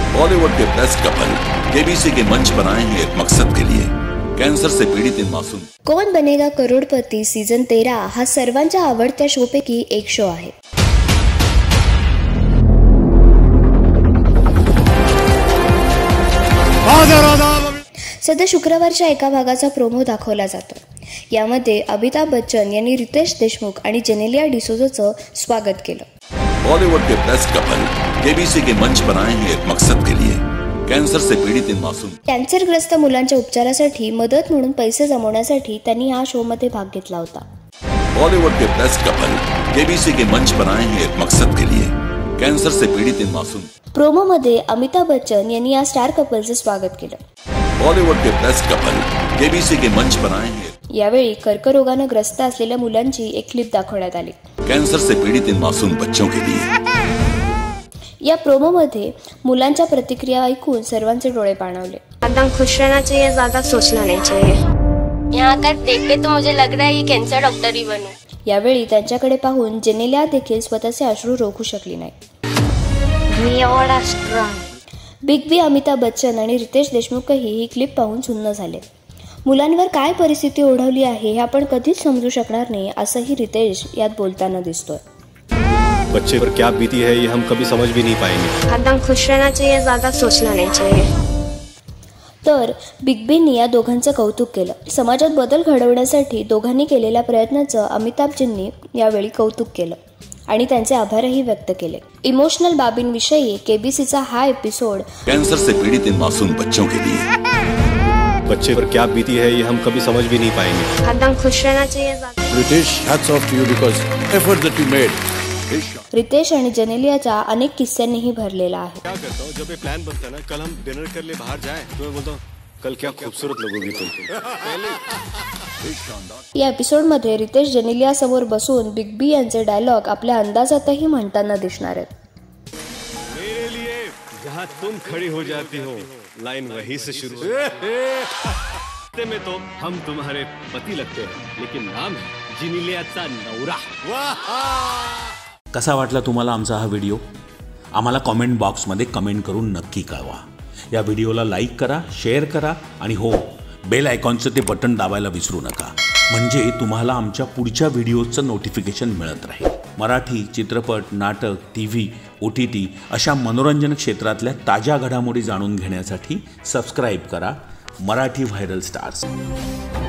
Bollywood के best couple KBC के मंच बनाए हैं एक मकसद के लिए, कैंसर से पीड़ित इन मासूम। कौन बनेगा करोडपती सीझन 13 हा सर्वांच्या आवडत्या शोपैकी एक शो आहे। सध्या शुक्रवारच्या एका भागाचा प्रोमो दाखवला जातो। यामध्ये अमिताभ बच्चन यांनी रितेश देशमुख आणि जेनेलिया डिसोजाचं स्वागत केलं। बॉलीवुड के बेस्ट कपल केबीसी के मंच बनाए हैं एक मकसद के लिए, कैंसर से पीड़ित इन मासूम। कॅन्सरग्रस्त मुलांच्या उपचारासाठी मदत म्हणून पैसे जमवण्यासाठी त्यांनी या शो मध्ये भाग घेतला होता। बॉलीवुड के बेस्ट कपल केबीसी के मंच बनाए हैं एक मकसद के लिए, कैंसर से पीड़ित इन मासूम। प्रोमो मध्ये अमिताभ बच्चन यांनी या स्टार कपलचे स्वागत केलं। बॉलीवुड के बेस्ट कपल केबीसी के मंच बनाए हैं। यावेळी कर्करोगाने ग्रस्त असलेल्या मुलांची एक क्लिप दाखवण्यात आली। कैंसर से पीड़ित इन मासूम बच्चों के लिए। या प्रोमो मध्ये मुलांच्या प्रतिक्रिया ऐकून सर्वांचे डोळे पाणावले। एकदम खुश रहना चाहिए, ज्यादा सोचना नहीं चाहिए। यहाँ कर देख के तो मुझे लग रहा है ये कैंसर डॉक्टर ही बनूं। यावेळी त्यांच्याकडे पाहून जेनेलिया देखील स्वतःचे अश्रू रोखू शकली नाही। मी एवढा strong. Big B Amitabh Bachchan आणि रितेश देशमुखही ही क्लिप पाहून सुन्न झाले। मुलांवर काय परिस्थिती ओढवली आहे हे आपण कधीच समजू शकणार नाही, असंही रितेश यात बोलताना दिसतोय। बच्चे पर क्या बीती है ये हम कभी समझ भी नहीं पाएंगे। एकदम खुश रहना चाहिए, ज्यादा सोचना नहीं चाहिए। तर बिग बींनी या दोघांचं कौतुक केलं। समाजात बदल घडवण्यासाठी दोघांनी केलेल्या प्रयत्नाचं अमिताभजींनी यावेळी कौतुक केलं आणि त्यांचे आभारही व्यक्त केले। इमोशनल बाबींविषयी केबीसीचा हा एपिसोड कैंसर से पीड़ित इन मासूम बच्चों के लिए। बच्चे पर क्या बीती है ये हम कभी समझ भी नहीं पाएंगे। एकदम खुश रहना चाहिए। Ritesh, hats off to you because effort that you made. Riteish आणि जेनेलियाच्या अनेक किस्स्यांनीही भरलेला आहे। क्या करता हूँ जब ये प्लान बनता है ना, कल हम डिनर कर ले बाहर जाए, तो मैं बोलता हूँ कल क्या खूबसूरत लगोगी तुम। या एपिसोडमध्ये रितेश जेनेलिया समोर बसून बिग बी यांचे डायलॉग आपल्या अंदाजातही म्हणताना दिसणार आहेत। मेरे लिए जहाँ तुम खड़ी हो जाती हो लाइन वहीं से शुरू में तो हम तुम्हारे पति लगते हैं, लेकिन नाम है जेनेलियाचा नवरा। कसा वाटला तुम्हाला आमचा हा व्हिडिओ? आम्हाला कमेंट बॉक्समध्ये कमेंट करून नक्की कळवा। या व्हिडिओला लाईक करा, शेअर करा आणि हो, बेल आयकॉनचं ते बटन दाबायला विसरू नका, म्हणजे तुम्हाला आमच्या पुढच्या व्हिडिओचं नोटिफिकेशन मिळत राहील। मराठी चित्रपट, नाटक, TV, OTT अशा मनोरंजन क्षेत्रातल्या ताज्या घडामोडी जाणून घेण्यासाठी सबस्क्राईब करा मराठी व्हायरल स्टार्स।